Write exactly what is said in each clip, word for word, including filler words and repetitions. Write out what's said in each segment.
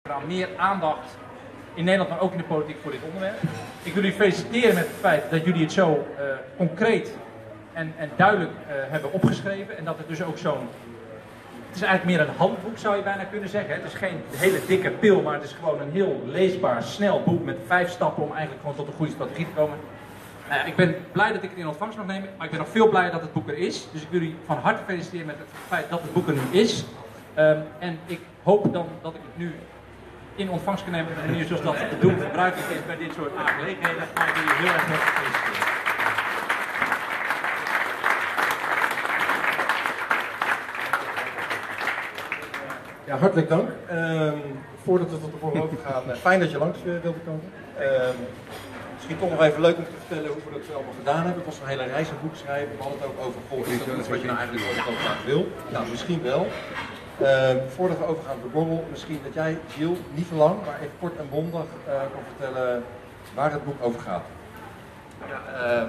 Meer aandacht in Nederland, maar ook in de politiek voor dit onderwerp. Ik wil jullie feliciteren met het feit dat jullie het zo uh, concreet en, en duidelijk uh, hebben opgeschreven. En dat het dus ook zo'n... Het is eigenlijk meer een handboek, zou je bijna kunnen zeggen. Het is geen hele dikke pil, maar het is gewoon een heel leesbaar, snel boek met vijf stappen om eigenlijk gewoon tot een goede strategie te komen. Nou ja, ik ben blij dat ik het in ontvangst mag nemen, maar ik ben nog veel blijer dat het boek er is. Dus ik wil jullie van harte feliciteren met het feit dat het boek er nu is. Um, en ik hoop dan dat ik het nu in ontvangst kan nemen op de manier zoals dat te doen gebruikelijk is bij dit soort aangelegenheden. Maar ik wil jullie heel erg hartelijk feliciteren. Ja, hartelijk dank. Um, voordat we tot de volgende overgaan, uh, fijn dat je langs uh, wilde komen. Um, misschien toch nog even leuk om te vertellen hoe we dat allemaal gedaan hebben. Het was een hele reis een boek schrijven. We hadden het ook over, goh, is dat iets wat je nou eigenlijk ooit ook graag wil? Nou, misschien wel. Uh, voordat we overgaan op de borrel, misschien dat jij, Gilles, niet te lang, maar even kort en bondig uh, kan vertellen waar het boek over gaat. Ja, um,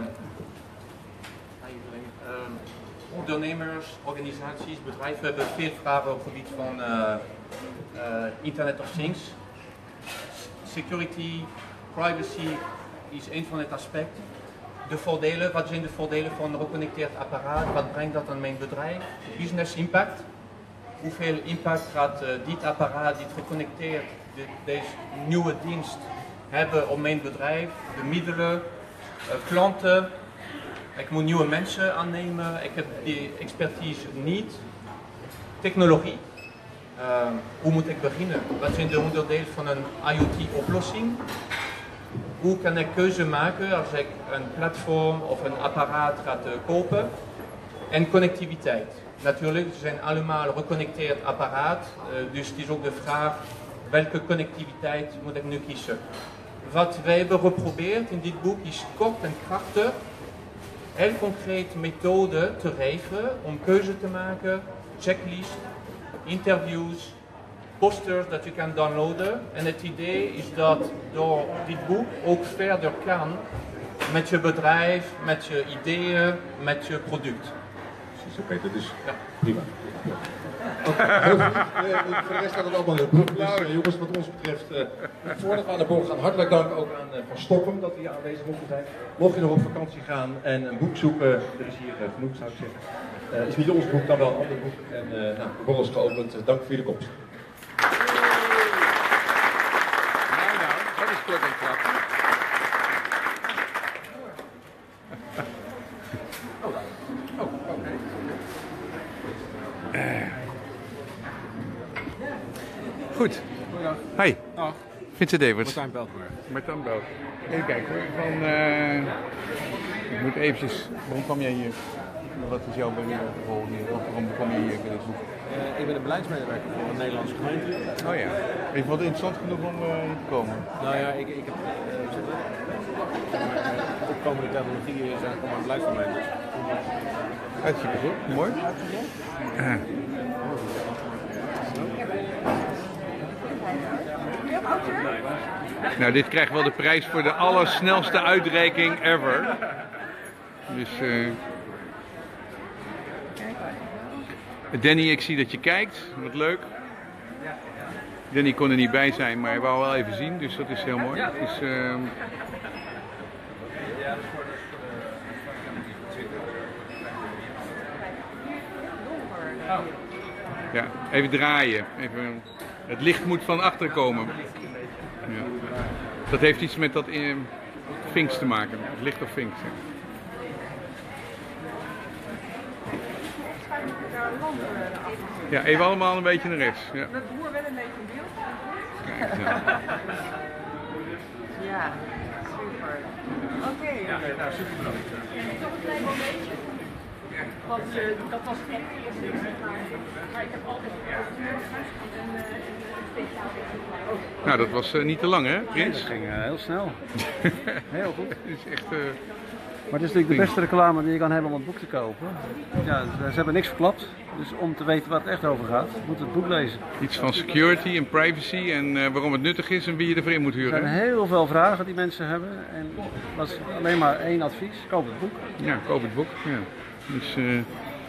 um, ondernemers, organisaties, bedrijven hebben veel vragen op het gebied van uh, uh, Internet of Things. Security, privacy is een van het aspecten. De voordelen, wat zijn de voordelen van een geconnecteerd apparaat? Wat brengt dat aan mijn bedrijf? Business impact. Hoeveel impact gaat uh, dit apparaat, dit geconnecteerd, dit, deze nieuwe dienst hebben op mijn bedrijf? De middelen, uh, klanten. Ik moet nieuwe mensen aannemen, ik heb die expertise niet. Technologie. Uh, hoe moet ik beginnen? Wat zijn de onderdelen van een IoT-oplossing? Hoe kan ik keuze maken als ik een platform of een apparaat ga uh, kopen? En connectiviteit. Natuurlijk, ze zijn allemaal geconnecteerd apparaat, uh, dus het is ook de vraag welke connectiviteit moet ik nu kiezen. Wat wij hebben geprobeerd in dit boek is kort en krachtig, heel concreet methode te regelen om keuze te maken, checklist, interviews, posters dat je kan downloaden. En het idee is dat door dit boek ook verder kan met je bedrijf, met je ideeën, met je product. Oké, dat is ja. prima. Okay, heel goed. Uh, voor de rest gaat het allemaal heel goed. Dus uh, jongens, wat ons betreft, uh, voordat we aan de borrel gaan, hartelijk dank ook aan uh, Van Stoppen dat we hier aanwezig mochten zijn. Mocht je nog op vakantie gaan en een boek zoeken, er is hier uh, genoeg, zou ik zeggen. Uh, is niet ons boek, dan wel een ander boek. En uh, nou, de borrel is geopend. Uh, dank voor jullie komst. Nou, nou, dat is kort en krachtig. Goed. Hi. Dag. Vincent Everts. Martijn Beltberg. Martijn Beltberg. Even kijken hoor. Van, uh, ik moet eventjes... Waarom kwam jij hier? Wat is jouw rol hier? Of waarom kwam je hier bij dit boek? Uh, ik ben de beleidsmedewerker van de Nederlandse gemeente. Oh ja. Ik vond het interessant genoeg om uh, hier te komen. Nou ja, ik, ik heb... Uh, opkomende technologieën zijn gewoon beleidsmedewerkers. Hartstikke goed. Mooi. Uh. Nou, dit krijgt wel de prijs voor de allersnelste uitreiking ever. Dus, uh... Danny, ik zie dat je kijkt. Wat leuk. Danny kon er niet bij zijn, maar hij wou wel even zien, dus dat is heel mooi. Dus, uh... ja, even draaien. Even... Het licht moet van achter komen. Ja. Dat heeft iets met dat uh, Finks te maken. Het licht of Finks. Ja. Ja, even allemaal een beetje naar rechts. Ja. Dat boer wel een beetje in beeld. Kijk, ja. Ja, super. Oké. Okay. Ja, nou, super bedankt. Nog een klein momentje. Want uh, dat was echt de eerste exemplaar. Maar ik heb altijd een uh, speciaal exemplaar. Nou, dat was uh, niet te lang, hè, Prins? Dat ging uh, heel snel. Heel goed. Het is echt... Uh... Maar het is natuurlijk de beste reclame die je kan hebben om het boek te kopen. Ja, ze hebben niks verklapt. Dus om te weten waar het echt over gaat, moet het boek lezen. Iets van security en privacy en uh, waarom het nuttig is en wie je ervoor in moet huren. Er zijn heel veel vragen die mensen hebben. En dat is alleen maar één advies. Koop het boek. Ja, koop het boek. Ja. Dus, uh...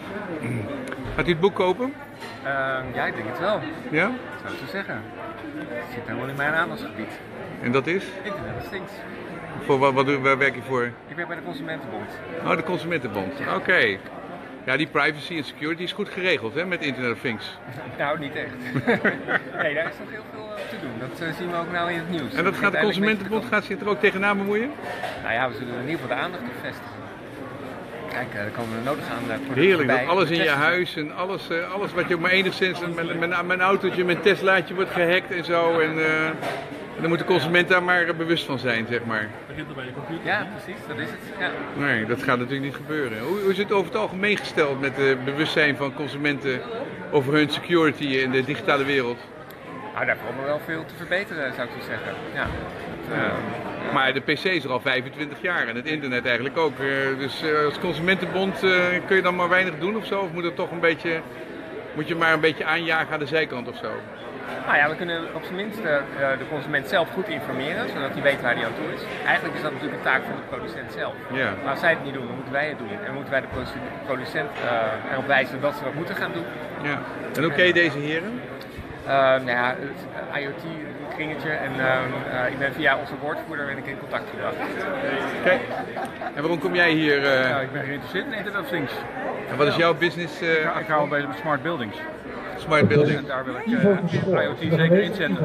Gaat u het boek kopen? Uh, ja, ik denk het wel. Ja? Zou ik zo zeggen. Het zit helemaal in mijn aandachtsgebied. En dat is? Internet of Things. Voor wat, wat, waar werk je voor? Ik werk bij de Consumentenbond. Oh, de Consumentenbond. Oké. Okay. Ja, die privacy en security is goed geregeld hè, met Internet of Things. Nou, niet echt. Nee, daar is nog heel veel te doen. Dat uh, zien we ook nou in het nieuws. En dat gaat de Consumentenbond gaat zich er ook tegenaan bemoeien? Nou ja, we zullen in ieder geval de aandacht op vestigen. Kijk, er komen we nodig aan producten Heerlijk, bij. dat alles in je huis en alles, uh, alles wat je ook maar enigszins, mijn, mijn, mijn autootje, mijn Teslaatje wordt gehackt en zo. En, uh, en dan moet de consument daar maar bewust van zijn, zeg maar. Begint er bij de computer? Ja, precies, dat is het. Ja. Nee, dat gaat natuurlijk niet gebeuren. Hoe, hoe is het over het algemeen gesteld met het bewustzijn van consumenten over hun security in de digitale wereld? Nou, daar valt me wel veel te verbeteren, zou ik zo zeggen. Ja. Dat, uh, Maar de P C is er al vijfentwintig jaar en het internet eigenlijk ook. Dus als Consumentenbond kun je dan maar weinig doen of zo? Of moet, het toch een beetje, moet je maar een beetje aanjagen aan de zijkant of zo? Nou ja, we kunnen op zijn minst de, de consument zelf goed informeren, zodat hij weet waar hij aan toe is. Eigenlijk is dat natuurlijk een taak van de producent zelf. Ja. Maar als zij het niet doen, dan moeten wij het doen. En moeten wij de producent uh, erop wijzen dat ze dat moeten gaan doen. Ja. En hoe ken je deze heren? Uh, nou ja, het IoT kringetje en uh, uh, ik ben via onze woordvoerder ben ik in contact gebracht. Oké. Okay. En waarom kom jij hier? Uh... Ja, ik ben geïnteresseerd in Internet of Things. En wat is jouw business? Uh, ja, ik hou bij smart buildings. Smart buildings. En daar wil ik uh, IoT zeker inzetten.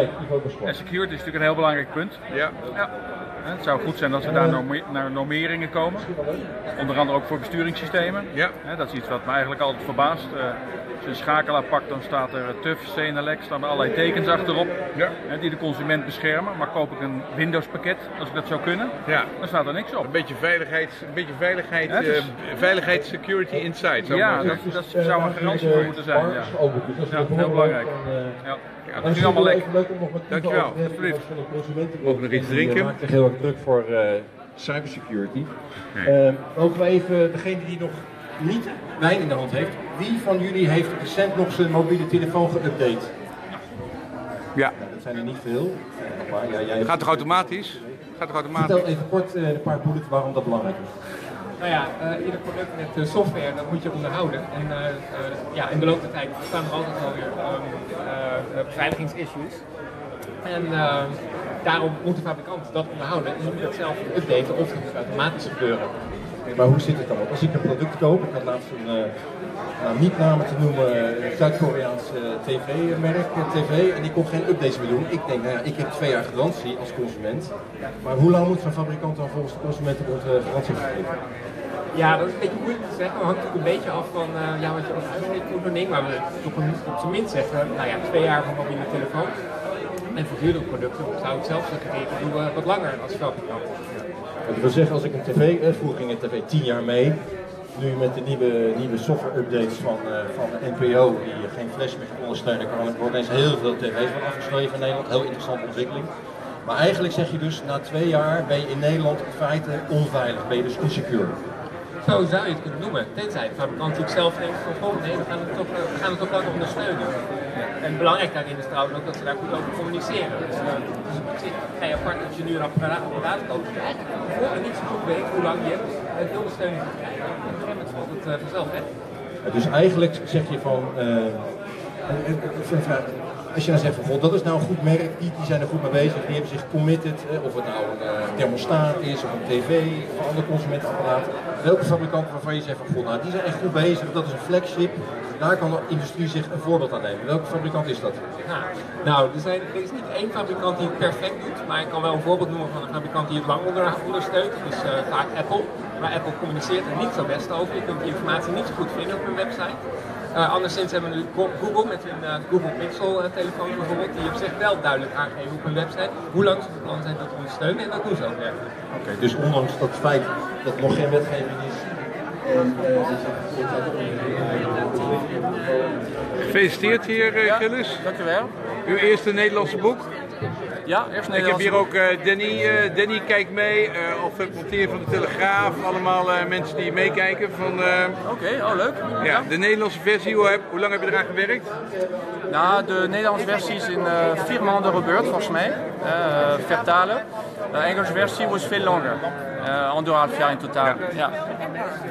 En security is natuurlijk een heel belangrijk punt. Ja. Ja. Het zou goed zijn als we daar naar normeringen komen. Onder andere ook voor besturingssystemen. Ja. Dat is iets wat me eigenlijk altijd verbaast. Als je een schakelaar pakt, dan staat er T U F, Senelec, staan er allerlei tekens achterop. Ja. Die de consument beschermen. Maar koop ik een Windows pakket, als ik dat zou kunnen, ja. dan staat er niks op. Een beetje veiligheid, een beetje veiligheid, ja, is... uh, veiligheid security inside. Ja, dat, dat zou een garantie voor moeten zijn. Ja, ja heel belangrijk. Ja. Ja, dat is allemaal lekker. Dankjewel. Mogen we nog iets drinken? Je maakt zich heel erg druk voor uh, cybersecurity. Nee. Uh, mogen we even, degene die nog niet wijn in de hand heeft, wie van jullie heeft recent nog zijn mobiele telefoon geüpdate? Ja. Nou, dat zijn er niet veel. Maar ja, jij gaat toch automatisch? Gaat toch automatisch? Vertel even kort uh, een paar bullets waarom dat belangrijk is. Nou ja, uh, ieder product met uh, software, dat moet je onderhouden. En uh, uh, ja, in de loop der tijd staan er altijd wel weer um, uh, beveiligingsissues. En uh, daarom moet de fabrikant dat onderhouden en je moet het zelf updaten of het moet automatisch gebeuren. Maar hoe zit het dan? Want als ik een product koop, ik had laatst een, uh, nou, niet namen te noemen, een Zuid-Koreaans uh, tv-merk, tv, en die kon geen updates meer doen. Ik denk, nou ja, ik heb twee jaar garantie als consument. Maar hoe lang moet zo'n fabrikant dan volgens de Consumentenbond uh, garantie geven? Ja, dat is een beetje moeilijk te zeggen. Het hangt natuurlijk een beetje af van uh, ja, wat je als uitgeeft voor zo'n ding. Maar we op, een, op zijn minst zeggen, nou ja, twee jaar van mobiele telefoon. En voor duurdere producten zou ik zelf zeggen, ik doe uh, wat langer als fabrikant. Dat wil zeggen, als ik een tv, eh, vroeger ging een tv tien jaar mee. Nu met de nieuwe, nieuwe software-updates van, uh, van de N P O, die geen flash meer ondersteunen, kan er worden ineens heel veel tv's van afgeschreven in Nederland. Heel interessante ontwikkeling. Maar eigenlijk zeg je dus, na twee jaar ben je in Nederland in feite onveilig, ben je dus insecure. Zo zou je het kunnen noemen, tenzij de fabrikant natuurlijk zelf denkt van goh, nee, we gaan het toch, we gaan het toch langer ondersteunen. En belangrijk daarin is trouwens ook dat ze daar goed over communiceren. Dus, uh, dus op zich ga je apart als je nu een apparaat, apparaat koopt, dat je eigenlijk van tevoren niet zo goed weet hoe lang je het de ondersteuning gaat krijgen. En op een gegeven moment valt het uh, vanzelf weg. Ja, dus eigenlijk zeg je van, uh, als je dan zegt van goh, dat is nou een goed merk, die, die zijn er goed mee bezig, die hebben zich committed, uh, of het nou een uh, thermostaat is of een tv of een ander consumentenapparaat. Welke fabrikant waarvan je zegt van goh, nou die zijn echt goed bezig, dat is een flagship. Daar kan de industrie zich een voorbeeld aan nemen. Welke fabrikant is dat? Nou, nou er, zijn, er is niet één fabrikant die het perfect doet, maar ik kan wel een voorbeeld noemen van een fabrikant die het lang onder, ondersteunt. Dus uh, vaak Apple. Maar Apple communiceert er niet zo best over. Je kunt die informatie niet zo goed vinden op hun website. Uh, anderszins hebben we nu Google met hun uh, Google Pixel uh, telefoon bijvoorbeeld, die op zich wel duidelijk aangeven op hun website hoe lang ze van plan zijn dat te ondersteunen en dat doen ze ook werkelijk. Oké, okay, dus ondanks dat feit dat er nog geen wetgeving is. Gefeliciteerd heer uh, Gillis. Ja, dankjewel. Uw eerste Nederlandse boek. Ja, eerst Nederlandse Ik heb hier ook uh, Danny, uh, Danny kijkt mee, uh, of het monteer van de Telegraaf, allemaal uh, mensen die meekijken. Van. Uh, Oké, okay, oh leuk. Ja, ja, de Nederlandse versie, hoe, heb, hoe lang heb je eraan gewerkt? Nou, de Nederlandse versie is in uh, vier maanden gebeurd volgens mij, uh, vertalen. De Engelse versie was veel langer, uh, anderhalf jaar in totaal. Ja. Ja.